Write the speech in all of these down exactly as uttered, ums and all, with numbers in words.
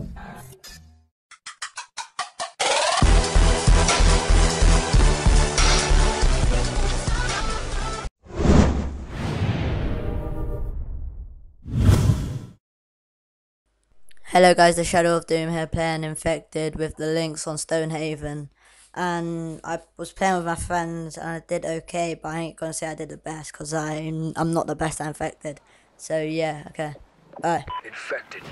Hello guys, the Shadow of Doom here, playing Infected with the links on Stonehaven. And I was playing with my friends and I did okay, but I ain't gonna say I did the best because I'm, I'm not the best at Infected. So yeah, okay. Bye. Infected.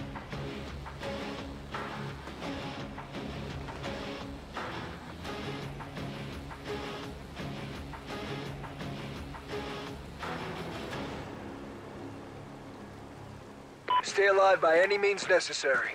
Stay alive by any means necessary.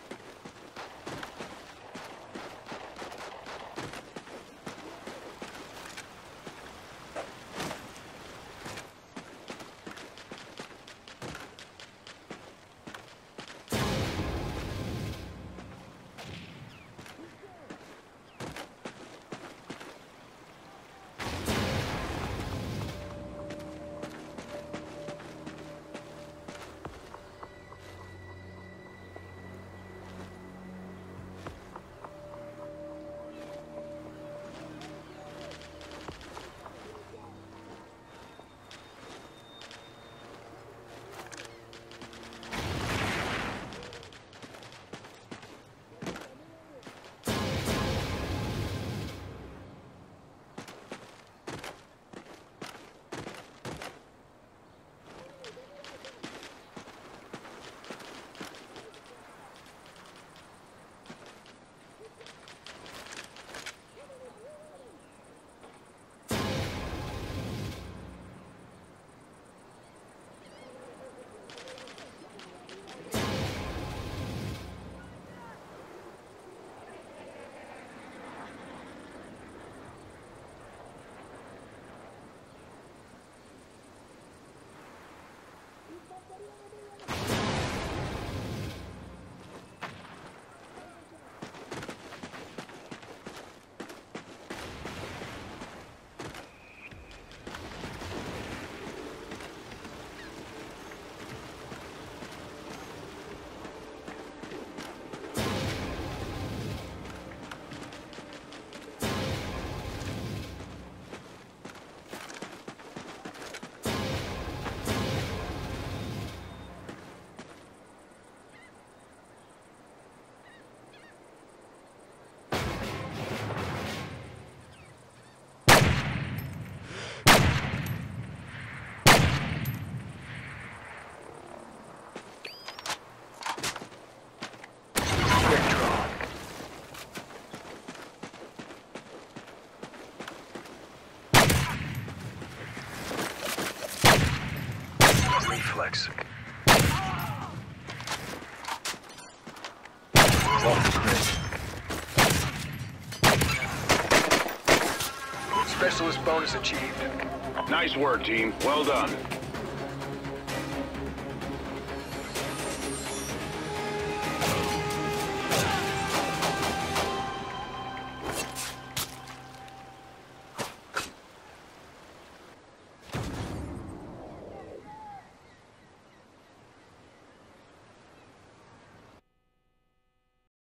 Reflex. Specialist bonus achieved. Nice work, team. Well done.